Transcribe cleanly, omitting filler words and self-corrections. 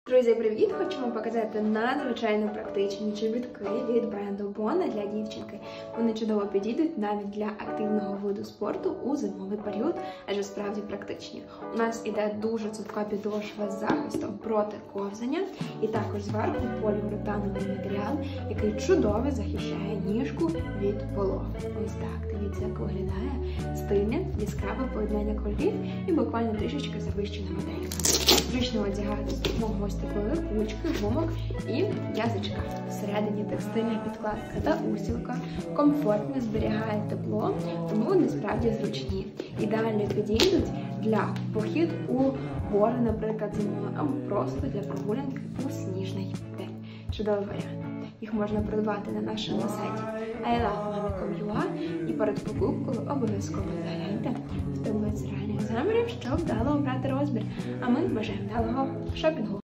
Друзі, привіт! Хочу вам показати надзвичайно практичні чобітки від бренду Bona для дівчинки. Вони чудово підійдуть навіть для активного виду спорту у зимовий період, адже справді практичні. У нас іде дуже цупка підошва з захистом проти ковзання і також зверху поліуретановий матеріал, який чудово захищає ніжку від вологи. Ось так, дивіться, як виглядає стильне, яскраве поєднання кольорів і буквально трішечки завищена модель. Зручно одягати з допомогою ось такої ручки, гумок і язичка. Всередині текстильна підкладка та устілка, комфортно зберігає тепло, тому вони справді зручні. Ідеально підійдуть для похід у гори, наприклад, зимою, або просто для прогулянки у сніжний день. Чудовий варіант. Їх можна придбати на нашому сайті ilovemami.com.ua і перед покупкою обов'язково загляньте в таблицю реальних замірів, щоб вдало обрати розмір. А ми бажаємо вдалого шопінгу!